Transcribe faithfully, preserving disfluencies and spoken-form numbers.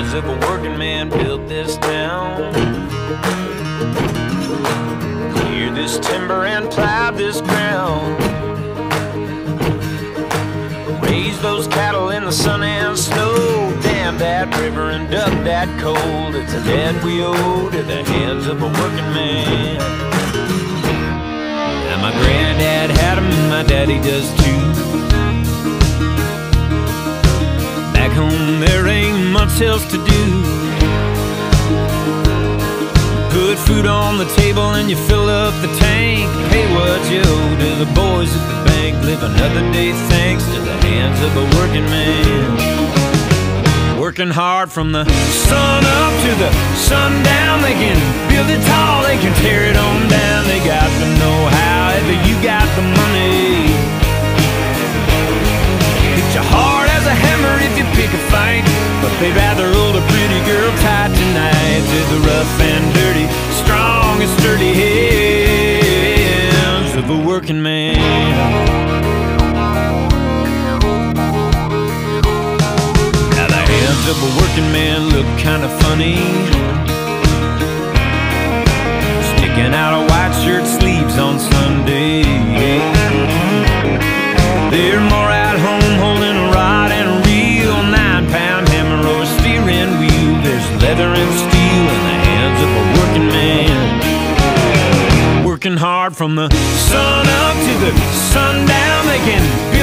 hands of a working man built this town. Cleared this timber and plowed this ground. Raised those cattle in the sun and snow. Dammed that river and dug that coal. It's a debt we owe to the hands of a working man. And my granddad had 'em and my daddy does too. Back home there ain't much else to do. Put food on the table and you fill up the tank. Hey, what you owe to the boys at the bank. Live another day thanks to the hands of a working man. Working hard from the sun up to the sundown. They can build it tall, they can tear it on down. They got the know-how, ever you got the money. Hit you hard as a hammer if you pick a fight, but they'd rather hold a pretty girl tight tonight to the rough and dirty, strong and sturdy hands of a working man. Now the hands of a working man look kinda funny, sticking out of white shirt sleeves on Sunday. They're more at home holding a rod and a reel, nine pound hammer or a steering wheel. There's leather and steel in the hands of a working man. Working hard from the sun up to the sundown. They can